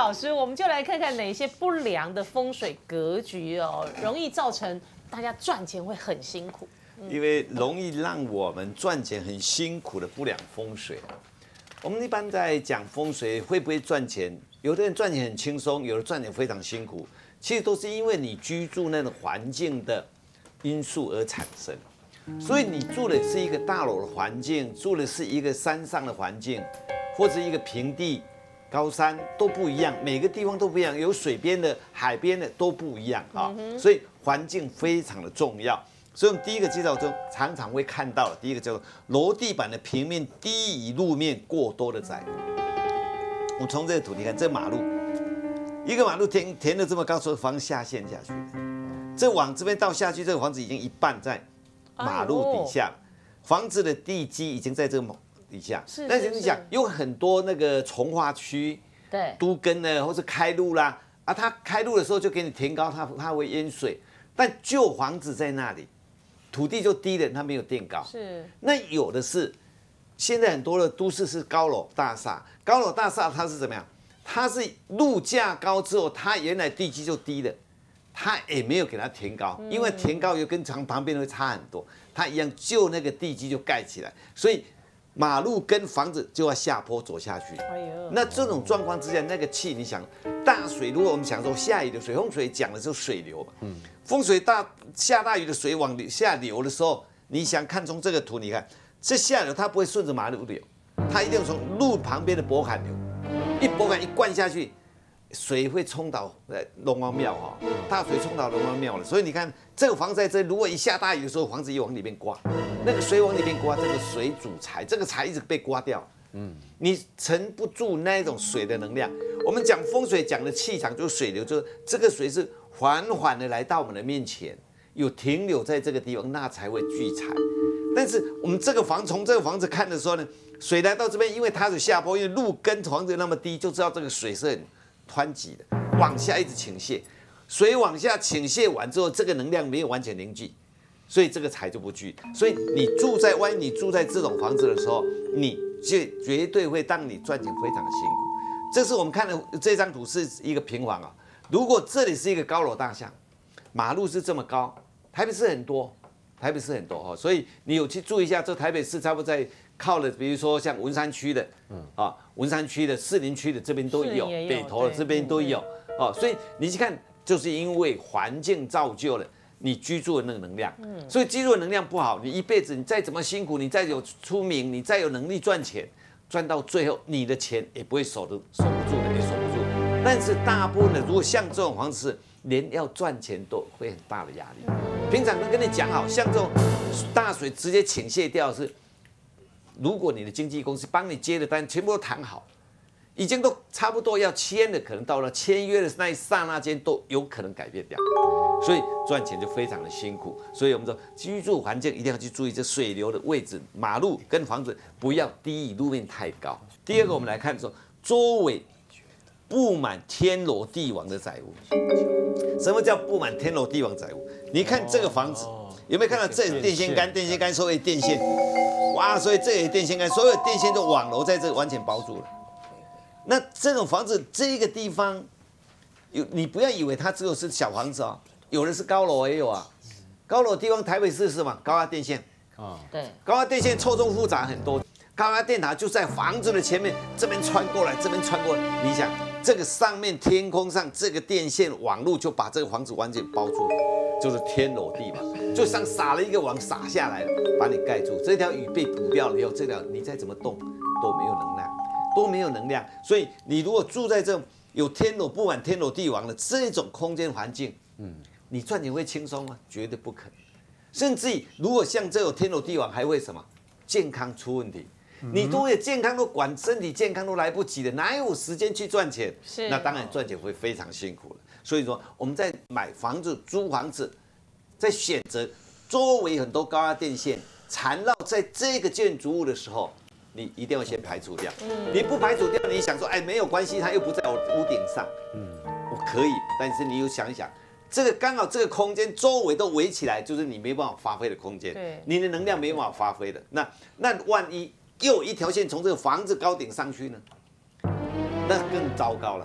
老师，我们就来看看哪些不良的风水格局哦，容易造成大家赚钱会很辛苦。 因为容易让我们赚钱很辛苦的不良风水。我们一般在讲风水会不会赚钱，有的人赚钱很轻松，有的赚钱非常辛苦，其实都是因为你居住那个环境的因素而产生。所以你住的是一个大楼的环境，住的是一个山上的环境，或者一个平地、高山都不一样，每个地方都不一样，有水边的、海边的都不一样啊。所以环境非常的重要。所以我们第一个介绍中常常会看到的，第一个叫做楼地板的平面低于路面过多的窄屋。我从这个图你看，这马路一个马路填的这么高，所以房子下陷下去，这往这边到下去，这个房子已经一半在马路底下，房子的地基已经在这个底下。但是你想，有很多那个从化区， 对， 都更呢，或是开路啦，啊，它开路的时候就给你填高，它会淹水，但旧房子在那里。土地就低了，它没有垫高。 是。那有的是，现在很多的都市是高楼大厦，高楼大厦它是怎么样？它是路架高之后，它原来地基就低了，它也没有给它填高，因为填高又跟旁边会差很多，它一样就那个地基就盖起来，所以马路跟房子就要下坡走下去。那这种状况之下，那个气，你想大水，如果我们想说下雨的水，风水讲的就是水流嘛。风水下大雨的水往下流的时候，你想看从这个图，你看这下流它不会顺着马路流，它一定从路旁边的博坎流，一博坎一灌下去，水会冲到龙王庙哈，大水冲到龙王庙了。所以你看这个房子在这，如果一下大雨的时候，房子一往里面刮，那个水往里面刮，这个水主财，这个财一直被刮掉。你沉不住那种水的能量。我们讲风水讲的气场就是水流，就是这个水是缓缓的来到我们的面前，有停留在这个地方，那才会聚财。但是我们这个从这个房子看的时候呢，水来到这边，因为它是下坡，因为路跟房子那么低，就知道这个水是很湍急的，往下一直倾泻。水往下倾泻完之后，这个能量没有完全凝聚，所以这个财就不聚。所以万一你住在这种房子的时候，你绝对会让你赚钱非常的辛苦。这是我们看的这张图是一个平房啊。如果这里是一个高楼大厦，马路是这么高，台北市很多哈，所以你有去注意一下，这台北市差不多在靠了，比如说像文山区的，文山区的、士林区的这边都有，北投的这边都有，所以你去看，就是因为环境造就了你居住的那个能量，所以居住的能量不好，你一辈子你再怎么辛苦，你再有出名，你再有能力赚钱，赚到最后你的钱也不会守不住的，也守不住。但是大部分的，如果像这种房子，连要赚钱都会很大的压力。平常都跟你讲好，像这种大水直接倾泻掉是，如果你的经纪公司帮你接的单全部都谈好，已经都差不多要签的，可能到了签约的那一刹那间都有可能改变掉，所以赚钱就非常的辛苦。所以我们说居住环境一定要去注意这水流的位置，马路跟房子不要低于路面太高。第二个，我们来看说周围布满天罗地网的宅屋。什么叫布满天罗地网宅屋？你看这个房子有没有看到这里电线杆？电线杆所有电线，哇！所以这里电线杆，所有电线都网楼在这完全包住了。那这种房子这个地方，你不要以为它只有是小房子哦，有的是高楼也有啊。高楼地方台北市是嘛？高压电线对，高压电线错综复杂很多。高压电塔就在房子的前面，这边穿过来，这边穿过来。你想，这个上面天空上这个电线网路就把这个房子完全包住，就是天罗地网，就像撒了一个网撒下来，把你盖住。这条雨被补掉了以后，这条你再怎么动都没有能量，都没有能量。所以你如果住在这种有布满天罗地网的这种空间环境，你赚钱会轻松吗？绝对不可能。甚至于如果像这种天罗地网，还会什么健康出问题。你都有健康都管身体健康都来不及的，哪有时间去赚钱？那当然赚钱会非常辛苦了。所以说我们在买房子、租房子，在选择周围很多高压电线缠绕在这个建筑物的时候，你一定要先排除掉。你不排除掉，你想说，哎，没有关系，它又不在我屋顶上，我可以。但是你又想一想，这个刚好这个空间周围都围起来，就是你没办法发挥的空间，你的能量没办法发挥的。那万一又有一条线从这个房子高顶上去呢，那更糟糕了。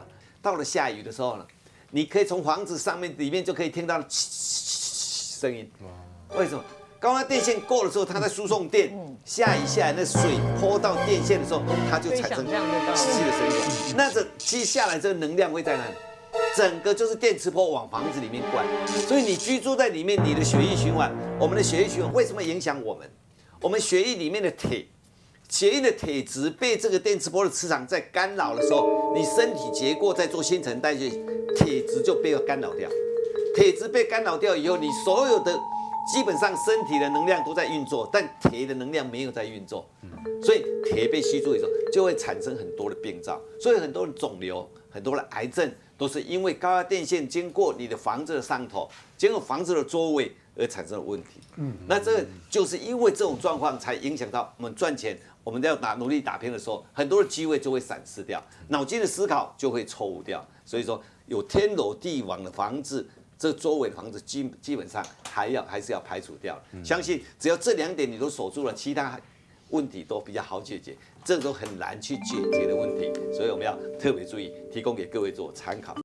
到了下雨的时候呢，你可以从房子上面里面就可以听到声音。为什么？高压电线过的时候，它在输送电，下雨下来，那水泼到电线的时候，它就产生气的声音。那这接下来这个能量会在哪里？整个就是电磁波往房子里面灌，所以你居住在里面，你的血液循环，我们的血液循环为什么影响我们？我们血液里面的铁，血液的铁质被这个电磁波的磁场在干扰的时候，你身体结构在做新陈代谢，铁质就被干扰掉。铁质被干扰掉以后，你所有的基本上身体的能量都在运作，但铁的能量没有在运作，所以铁被吸住的时候，就会产生很多的病灶，所以很多的肿瘤、很多的癌症都是因为高压电线经过你的房子的上头，经过房子的周围而产生的问题。那这就是因为这种状况才影响到我们赚钱，我们要努力打拼的时候，很多的机会就会闪失掉，脑筋的思考就会错误掉。所以说，有天楼地网的房子。这周围的房子基本上还是要排除掉。相信只要这2点你都守住了，其他问题都比较好解决，这都很难去解决的问题，所以我们要特别注意，提供给各位做参考。